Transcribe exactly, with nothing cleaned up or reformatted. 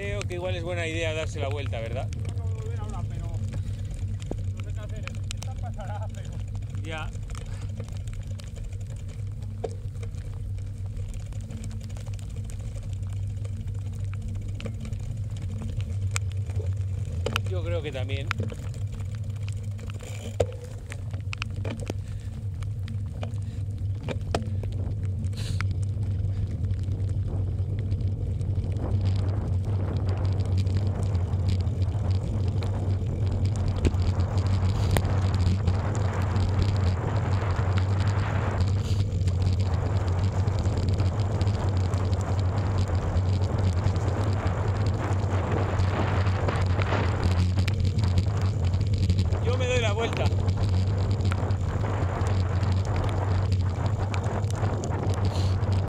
Creo que igual es buena idea darse la vuelta, ¿verdad? Acabo de volver ahora, pero no sé qué hacer. Esta pasará, pero... Ya. Yo creo que también. Yo me doy la vuelta.